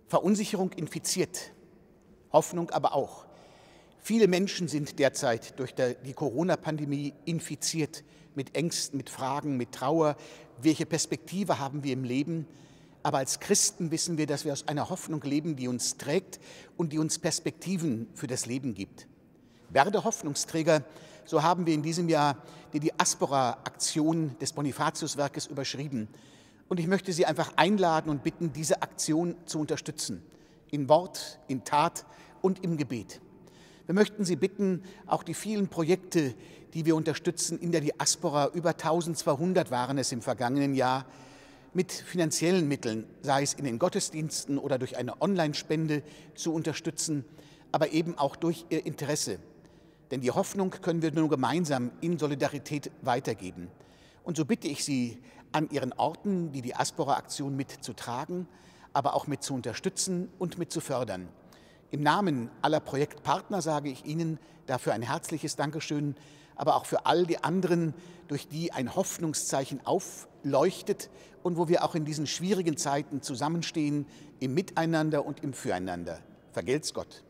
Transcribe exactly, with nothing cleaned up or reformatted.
Verunsicherung infiziert, Hoffnung aber auch. Viele Menschen sind derzeit durch die Corona-Pandemie infiziert mit Ängsten, mit Fragen, mit Trauer. Welche Perspektive haben wir im Leben? Aber als Christen wissen wir, dass wir aus einer Hoffnung leben, die uns trägt und die uns Perspektiven für das Leben gibt. Werde Hoffnungsträger, so haben wir in diesem Jahr die Diaspora-Aktion des Bonifatiuswerkes überschrieben. Und ich möchte Sie einfach einladen und bitten, diese Aktion zu unterstützen. In Wort, in Tat und im Gebet. Wir möchten Sie bitten, auch die vielen Projekte, die wir unterstützen in der Diaspora, über eintausendzweihundert waren es im vergangenen Jahr, mit finanziellen Mitteln, sei es in den Gottesdiensten oder durch eine Online-Spende zu unterstützen, aber eben auch durch Ihr Interesse. Denn die Hoffnung können wir nur gemeinsam in Solidarität weitergeben. Und so bitte ich Sie, an Ihren Orten die Diaspora-Aktion mitzutragen, aber auch mit zu unterstützen und mit zu fördern. Im Namen aller Projektpartner sage ich Ihnen dafür ein herzliches Dankeschön, aber auch für all die anderen, durch die ein Hoffnungszeichen aufleuchtet und wo wir auch in diesen schwierigen Zeiten zusammenstehen, im Miteinander und im Füreinander. Vergelt's Gott.